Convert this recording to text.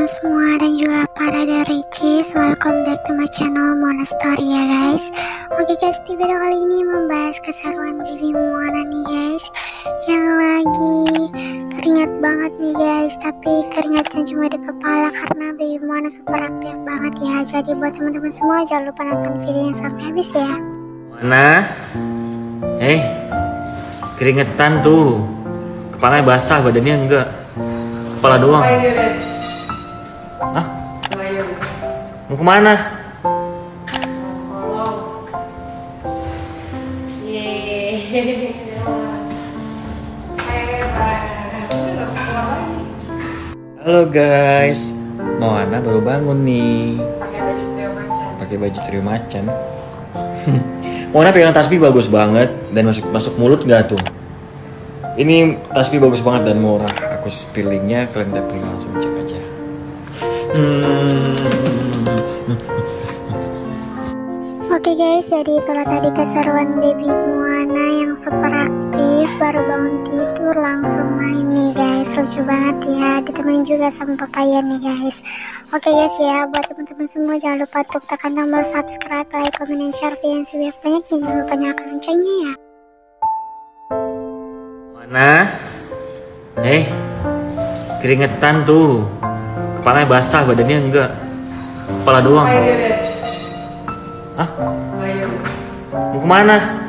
semua dan juga para dari Cis, welcome back to my channel Mona Story ya guys. Oke guys, di video kali ini membahas keseruan Baby Moana nih guys, yang lagi keringat banget nih guys, tapi keringatnya cuma di kepala karena Baby Moana super aktif banget ya. Jadi buat teman-teman semua jangan lupa nonton videonya sampai habis ya. Mana? Keringetan tuh, kepalanya basah, badannya enggak, kepala doang. Hah? Mau kemana? Halo guys, Moana baru bangun nih. Pakai baju trio macan. Moana pegang tasbih bagus banget dan masuk mulut nggak tuh? Ini tasbih bagus banget dan murah. Aku spillingnya, kalian tapping langsung cek aja. Oke guys, jadi itulah tadi keseruan Baby Moana yang super aktif, baru bangun tidur langsung main nih guys. Lucu banget ya, ditemenin juga sama papaya nih guys. Oke guys ya, buat teman-teman semua jangan lupa untuk tekan tombol subscribe, like, comment, dan share video yang sebanyak-banyaknya. Jangan lupa nyalakan loncengnya ya. Mana? Keringetan tuh, kepalanya basah, badannya enggak, kepala doang. Hah? Mau kemana?